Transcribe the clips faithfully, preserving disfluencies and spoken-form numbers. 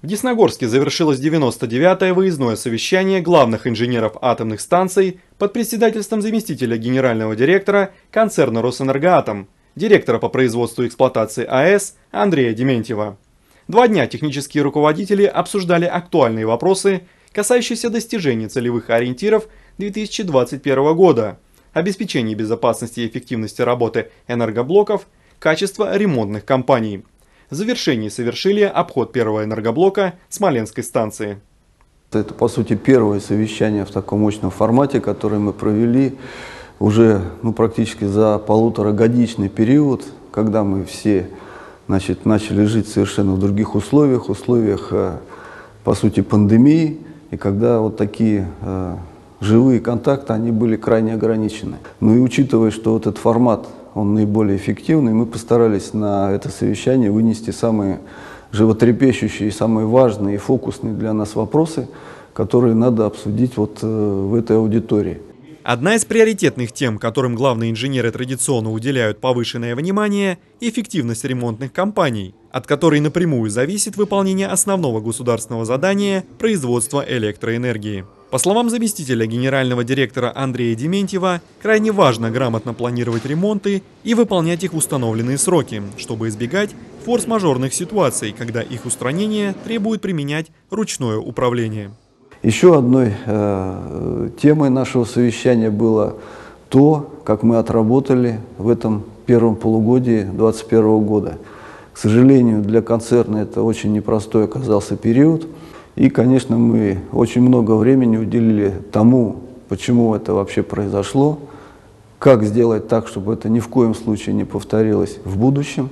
В Десногорске завершилось девяносто девятое выездное совещание главных инженеров атомных станций под председательством заместителя генерального директора концерна «Росэнергоатом», директора по производству и эксплуатации АЭС Андрея Дементьева. Два дня технические руководители обсуждали актуальные вопросы, касающиеся достижения целевых ориентиров две тысячи двадцать первого года, обеспечения безопасности и эффективности работы энергоблоков, качества ремонтных кампаний. В завершении совершили обход первого энергоблока Смоленской станции. Это, по сути, первое совещание в таком мощном формате, которое мы провели уже ну, практически за полуторагодичный период, когда мы все значит, начали жить совершенно в других условиях, условиях, по сути, пандемии, и когда вот такие э, живые контакты, они были крайне ограничены. Ну и учитывая, что вот этот формат, он наиболее эффективный, мы постарались на это совещание вынести самые животрепещущие, самые важные и фокусные для нас вопросы, которые надо обсудить вот э, в этой аудитории. Одна из приоритетных тем, которым главные инженеры традиционно уделяют повышенное внимание – эффективность ремонтных кампаний, от которой напрямую зависит выполнение основного государственного задания – производства электроэнергии. По словам заместителя генерального директора Андрея Дементьева, крайне важно грамотно планировать ремонты и выполнять их в установленные сроки, чтобы избегать форс-мажорных ситуаций, когда их устранение требует применять ручное управление. Еще одной э, темой нашего совещания было то, как мы отработали в этом первом полугодии две тысячи двадцать первого года. К сожалению, для концерна это очень непростой оказался период. И, конечно, мы очень много времени уделили тому, почему это вообще произошло, как сделать так, чтобы это ни в коем случае не повторилось в будущем,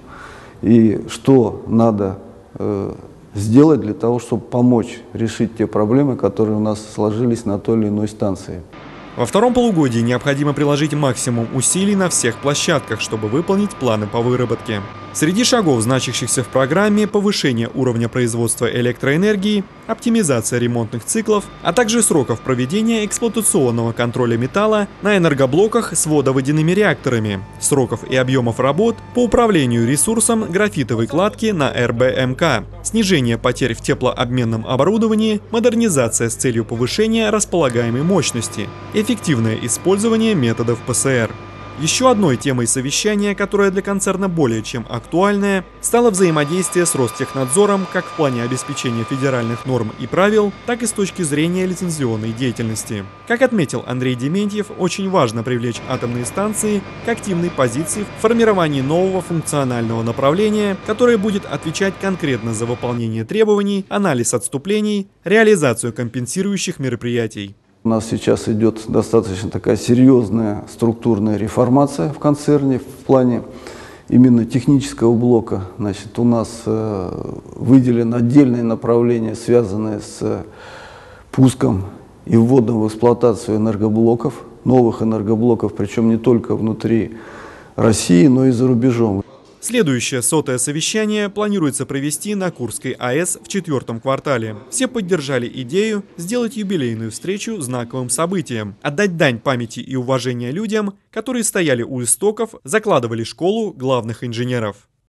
и что надо э, сделать для того, чтобы помочь решить те проблемы, которые у нас сложились на той или иной станции. Во втором полугодии необходимо приложить максимум усилий на всех площадках, чтобы выполнить планы по выработке. Среди шагов, значащихся в программе, повышение уровня производства электроэнергии, оптимизация ремонтных циклов, а также сроков проведения эксплуатационного контроля металла на энергоблоках с водоводяными реакторами, сроков и объемов работ по управлению ресурсом графитовой кладки на эр бэ эм ка, снижение потерь в теплообменном оборудовании, модернизация с целью повышения располагаемой мощности, эффективное использование методов пэ эс эр. Еще одной темой совещания, которая для концерна более чем актуальная, стало взаимодействие с Ростехнадзором как в плане обеспечения федеральных норм и правил, так и с точки зрения лицензионной деятельности. Как отметил Андрей Дементьев, очень важно привлечь атомные станции к активной позиции в формировании нового функционального направления, которое будет отвечать конкретно за выполнение требований, анализ отступлений, реализацию компенсирующих мероприятий. У нас сейчас идет достаточно такая серьезная структурная реформация в концерне в плане именно технического блока. Значит, у нас э, выделено отдельное направление, связанное с пуском и вводом в эксплуатацию энергоблоков, новых энергоблоков, причем не только внутри России, но и за рубежом. Следующее сотое совещание планируется провести на Курской а эс в четвертом квартале. Все поддержали идею сделать юбилейную встречу знаковым событием, отдать дань памяти и уважения людям, которые стояли у истоков, закладывали школу главных инженеров.